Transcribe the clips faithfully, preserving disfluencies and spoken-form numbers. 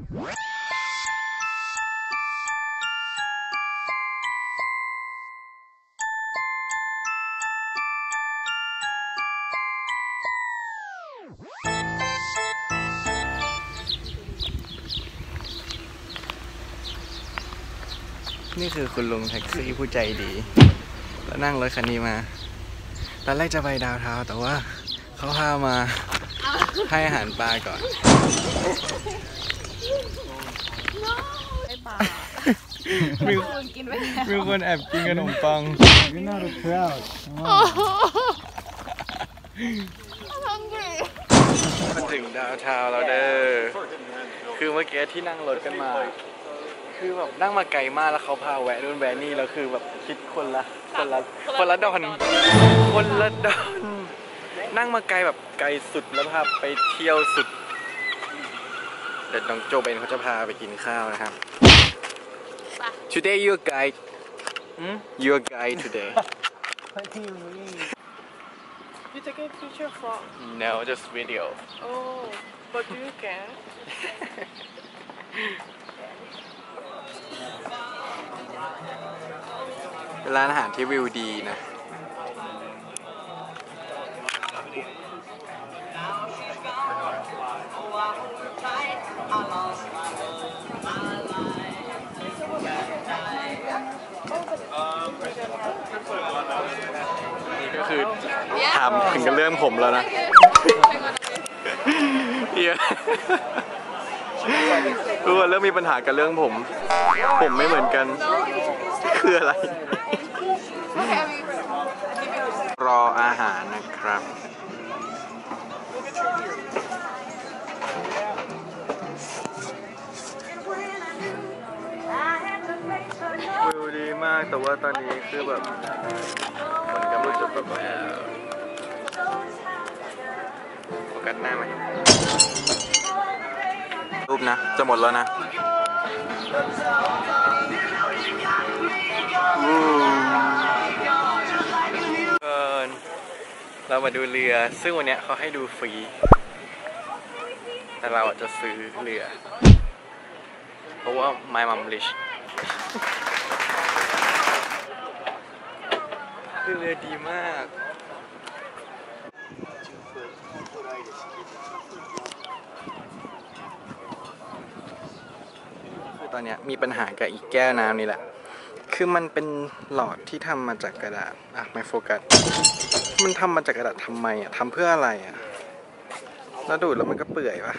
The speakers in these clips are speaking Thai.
นี่คือคุณลุงแท็กซี่ผู้ใจดีแล้วนั่งรถคันนี้มาตอนแรกจะไปดาวเทาแต่ว่าเขาพามาให้อาหารปลาก่อนให้ปลามีคนกินไปมีคนแอบกินขนมปัง You're not a crowd มาถึงดาวเทาแล้วเด้อคือเมื่อกี้ที่นั่งรถกันมาคือแบบนั่งมาไกลมากแล้วเขาพาแวะนู่นแวะนี่แล้วคือแบบคิดคนละคนละคนละดอนคนละดอนนั่งมาไกลแบบไกลสุดแล้วพาไปเที่ยวสุดเดี๋ยวน้องโจเบนเขาจะพาไปกินข้าวนะครับ Today your guide your guide today What do you mean? You take a picture for No just video Oh but you can เป็นร้านอาหารที่วิวดีนะนี่ก็คือถามถึงกันเรื่องผมแล้วนะเฮียทุกคนเริ่มมีปัญหากันเรื่องผมผมไม่เหมือนกันคืออะไรรออาหารนะครับวิวดีมากแต่ว่าตอนนี้คือแบบมันกำลังจะแบบโฟกัสหน้าไหมรูปนะจะหมดแล้วนะเรามาดูเรือซึ่งวันนี้เขาให้ดูฟรีแต่เราจะซื้อเรือเพราะว่า my mom rich คือเรือดีมากคือตอนนี้มีปัญหากับอีกแก้วน้ำนี่แหละคือมันเป็นหลอดที่ทำมาจากกระดาษอ่ะไม่โฟกัสมันทำมาจากกระดาษทำไมอ่ะทำเพื่ออะไรอ่ะแล้วดูดแล้วมันก็เปื่อยปะ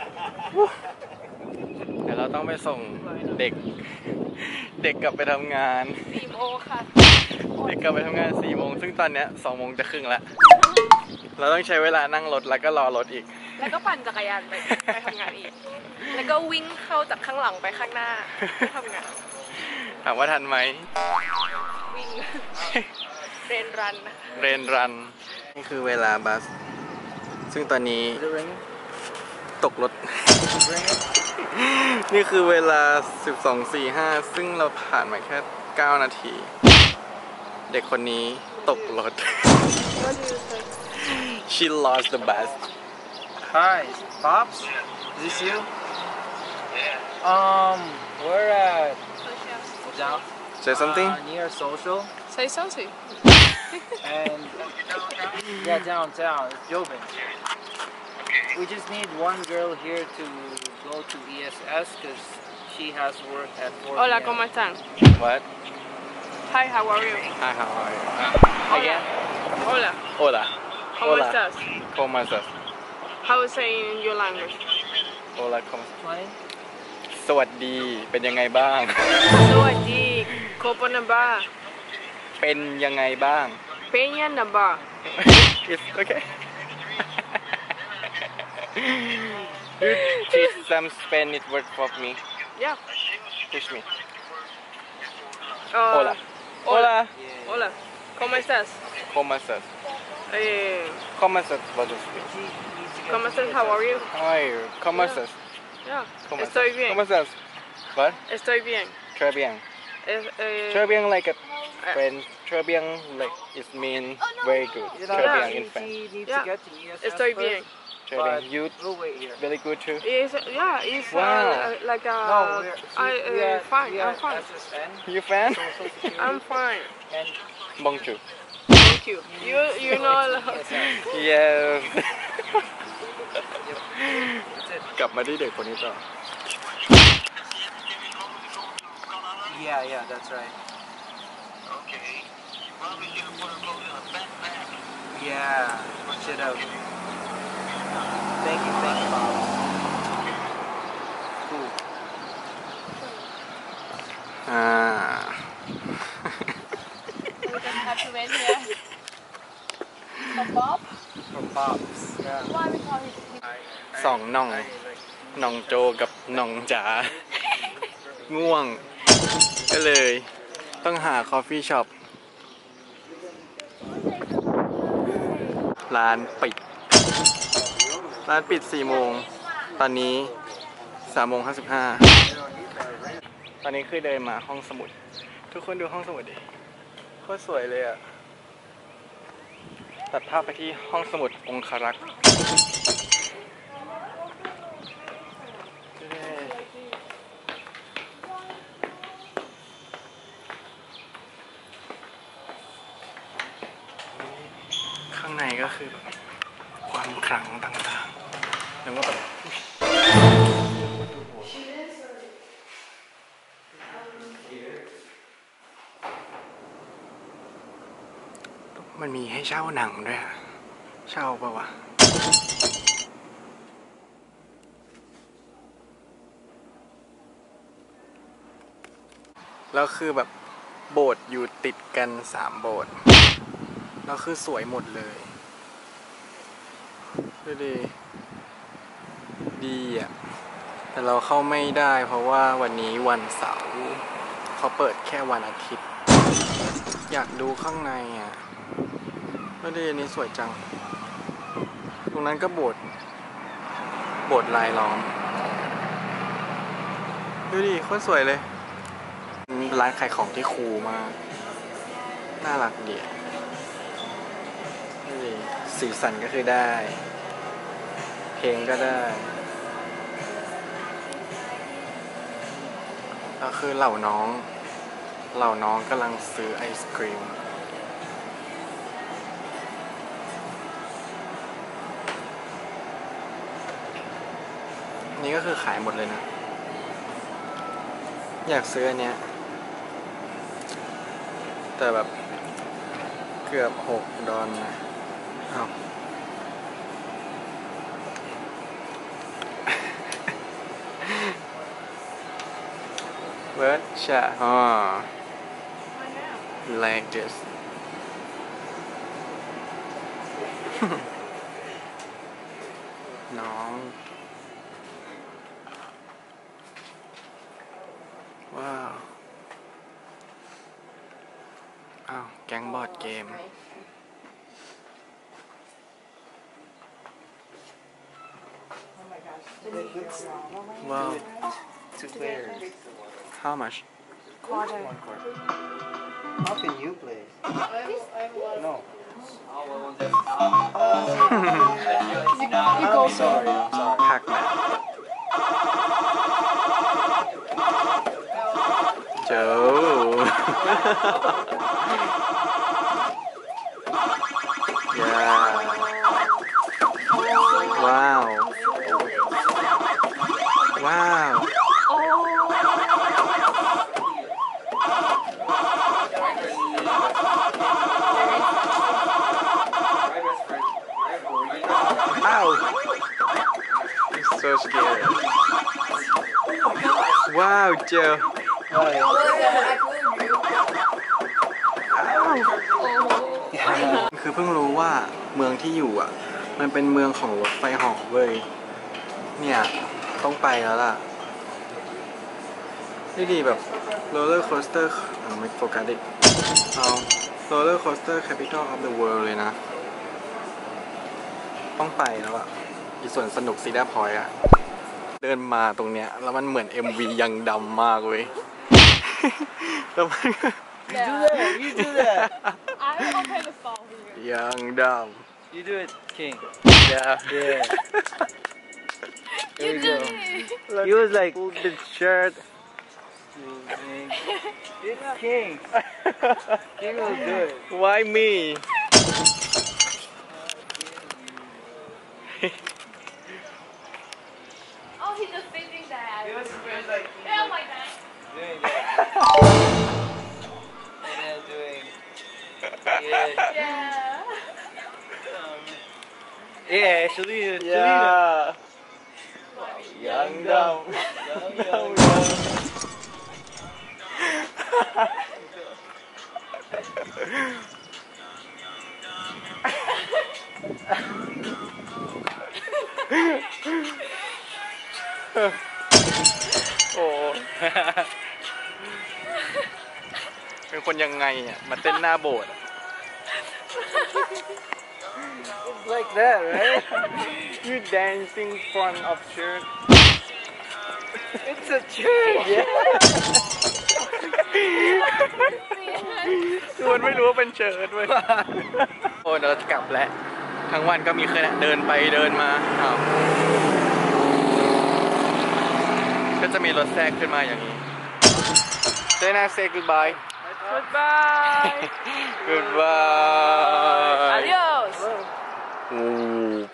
เดี๋ยวเราต้องไปส่งเด็กเด็กกลับไปทำงานสี่โมงค่ะเด็กกลับไปทำงานสี่โมงซึ่งตอนเนี้ยสองโมงจะครึ่งแล้วเราต้องใช้เวลานั่งรถแล้วก็รอรถอีกแล้วก็ปั่นจักรยานไปไปทำงานอีกแล้วก็วิ่งเข้าจากข้างหลังไปข้างหน้าไปทำงานถามว่าทันไหมวิ่งเรนรันเรนรันนี่คือเวลาบัสซึ่งตอนนี้ตกรถนี่คือเวลา สิบสองสี่ห้า ซึ่งเราผ่านมาแค่เก้านาทีเด็กคนนี้ตกรถ She lost the bus Hi Pops Is this you? Um We're at down Say something uh, near social Say something And yeah downtown Jobin We just need one girl here to go to E S S because she has work at four p m Hola, ¿cómo están? What? Hi, how are you? Hi, how are you? Again? Hola. Hola. ¿Cómo Hola. estás? ¿Cómo estás? How is it in your language? Hola, ¿cómo estás? สวัสดี เป็นยังไงบ้างสวัสดีโคปนัมบาเป็นยังไงบ้างเป็นยังนัมบา It's okay. You teach some Spanish word for me. Yeah. Teach me. Uh, Hola. Hola. Hola. ¿Cómo estás? ¿Cómo estás? Eh, ¿Cómo estás? What is it? ¿Cómo estás? How are you? How are you? ¿Cómo estás? Yeah. ¿Cómo Estoy estás? bien. ¿Cómo estás? What? Estoy bien. Très bien. Eh, eh, Très bien like a French. Très bien like it means very good. Très bien in French. Yeah. Estoy bien. trading you we'll wait here. very good too It's, yeah, it's Wow. uh, like a. No, we're, I, we uh, are, fine, we I'm are fine. S S N, you fan Social Security, I'm fine. and bonjour Thank you. You you know. E S S. yes That's it. กลับมาที่เด็กคนนี้ต่อ Yeah, yeah, that's right. Okay. You probably should have put her clothes in a backpack. Yeah, should have. Thank you, thank you, Bob. Cool. อ่า We just have to wait here. For Bob? For Bob's. Yeah. Why we call it? สองน่องน่องโจกับน่องจ๋าง่วง ก็เลยต้องหาคอฟฟี่ช็อปร้านปิด ร้านปิดสี่โมง ตอนนี้สามโมงห้าสิบห้าตอนนี้คือเดินมาห้องสมุด ทุกคนดูห้องสมุดดิโคตรสวยเลยอ่ะ ตัดภาพไปที่ห้องสมุดองคารักษ์ข้างในก็คือแบบความขลังต่างๆแล้วก็แบบมันมีให้เช่าหนังด้วยอะเช่าปะวะ แล้วคือแบบโบสถ์อยู่ติดกันสามโบสถ์แล้วคือสวยหมดเลยดูดิดีอ่ะ แต่เราเข้าไม่ได้เพราะว่าวันนี้วันเสาร์เขาเปิดแค่วันอาทิตย์ อยากดูข้างในอ่ะดูดิอันนี้สวยจัง ตรงนั้นก็โบสถ์โบสถ์ลายล้อมดูดิโคตรสวยเลยร้านขายของที่คูลมาก น่ารักดีนี่สีสันก็คือได้ เพลงก็ได้แล้วคือเหล่าน้อง เหล่าน้องกำลังซื้อไอศกรีม นี่ก็คือขายหมดเลยนะ อยากซื้ออันเนี้ย แต่แบบเกือบหกดอลนะอ้าว เวิร์ดชะอ๋อ like this น้อง ว้าว อ้าว แก๊งบอร์ดเกม ว้าว Two players. how much Quarter. One quarter. How can you play? No. You go I'm sorry, I'm sorry. พักนะโจ yeah ว้าว ว้าว อ้าว it's so scary ว้าวเจอ คือเพิ่งรู้ว่าเมืองที่อยู่อ่ะ มันเป็นเมืองของรถไฟเหาะเว้ย เนี่ยต้องไปแล้วล่ะนี่ดีแบบ roller coaster อ่ะไม่โฟกัสดิเอา roller coaster capital of the world เลยนะ ต้องไปแล้วอ่ะอีส่วนสนุกซีดาพอยต์อ่ะ เดินมาตรงเนี้ยแล้วมันเหมือน เอ็ม วี ยังดำมากเว้ย แล้วมัน You do that, you do that. I'm okay to follow you. ยังด You do it, King. Yeah. Yeah. Here we go. He He was like, pulled the shirt. it's King. King will do it. Why me? Oh, he's just thinking that. He was, he was like, Oh my god. doing that. And then doing, yeah. Yeah. Yeah, Shalina, Yeah. Young dumb. Shalina. Young, young. โอ้ เป็นคนยังไงอ่ะ มาเต้นหน้าโบสถ์อะ It's like that, right? You dancing front of church. It's a church, yeah. คือมันไม่รู้ว่าเป็นเชิร์ตเว้ย โอ้เดี๋ยวเราจะกลับแล้ว ทั้งวันก็มีแค่เดินไปเดินมาอ้าวก็จะมีรถแทรกขึ้นมาอย่างนี้ Say now, say goodbye. Goodbye. Goodbye. Adios. Ooh.